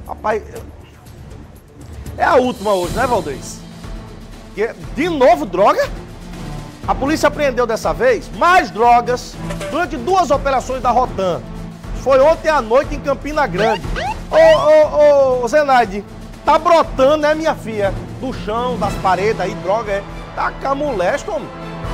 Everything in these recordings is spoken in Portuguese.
Rapaz, é a última hoje, né, Valdez? De novo droga? A polícia apreendeu dessa vez mais drogas durante 2 operações da Rotan. Foi ontem à noite em Campina Grande. Ô, Zenaide, tá brotando, né, minha filha? Do chão, das paredes aí, droga, é. Tá camuleste, homem.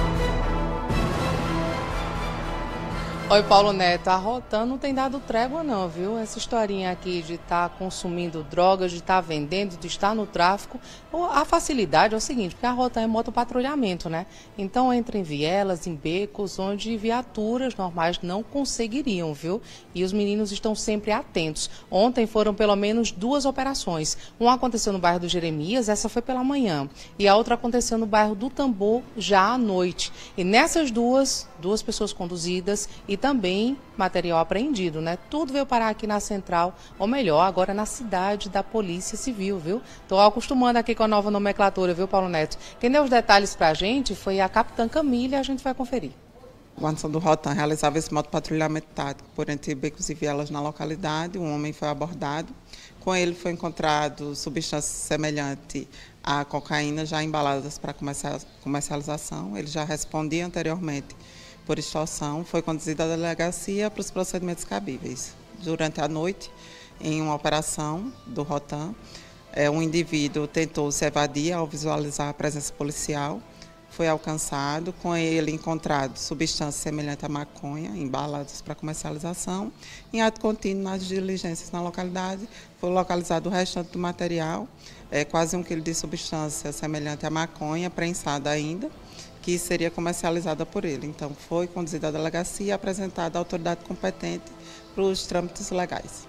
Oi, Paulo Neto, a Rotan não tem dado trégua não, viu? Essa historinha aqui de estar consumindo drogas, de estar vendendo, de estar no tráfico, a facilidade é o seguinte, porque a Rotan é motopatrulhamento, né? Então entra em vielas, em becos, onde viaturas normais não conseguiriam, viu? E os meninos estão sempre atentos. Ontem foram pelo menos 2 operações. Uma aconteceu no bairro do Jeremias, essa foi pela manhã, e a outra aconteceu no bairro do Tambor, já à noite. E nessas duas pessoas conduzidas e também material apreendido, né? Tudo veio parar aqui na central, ou melhor, agora na cidade da Polícia Civil, viu? Tô acostumando aqui com a nova nomenclatura, viu, Paulo Neto? Quem deu os detalhes pra gente foi a capitã Camila e a gente vai conferir. A guarnição do Rotan realizava esse motopatrulhamento tático por entre becos e vielas na localidade. Um homem foi abordado. Com ele foi encontrado substância semelhante à cocaína já embaladas para comercialização. Ele já respondia anteriormente por extorsão, foi conduzido à delegacia para os procedimentos cabíveis. Durante a noite, em uma operação do Rotan, um indivíduo tentou se evadir ao visualizar a presença policial, foi alcançado, com ele encontrado substância semelhante à maconha, embaladas para comercialização. Em ato contínuo nas diligências na localidade, foi localizado o restante do material, quase 1 quilo de substância semelhante à maconha, prensada ainda, que seria comercializada por ele. Então, foi conduzida à delegacia e apresentada à autoridade competente para os trâmites legais.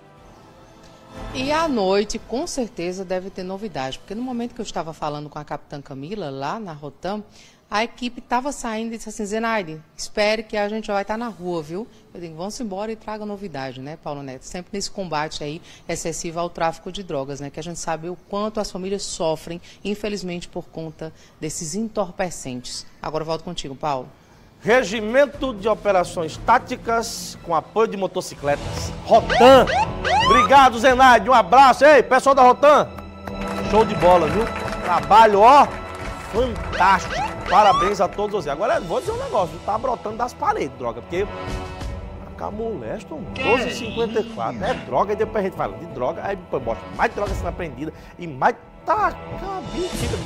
E à noite, com certeza, deve ter novidade, porque no momento que eu estava falando com a capitã Camila, lá na Rotan, a equipe estava saindo e disse assim, Zenaide, espere que a gente já vai estar na rua, viu? Eu digo, vamos embora e traga novidade, né, Paulo Neto? Sempre nesse combate aí excessivo ao tráfico de drogas, né? Que a gente sabe o quanto as famílias sofrem, infelizmente, por conta desses entorpecentes. Agora eu volto contigo, Paulo. Regimento de Operações Táticas com apoio de motocicletas. Rotan. Obrigado, Zenaide. Um abraço. Ei, pessoal da Rotan. Show de bola, viu? Trabalho, ó, fantástico. Parabéns a todos vocês. Agora, vou dizer um negócio. Tá brotando das paredes, droga. Porque a mulher, 12,54. É droga. E depois a gente fala de droga. Aí depois mostra mais droga sendo apreendida. E mais... Tá, mentira.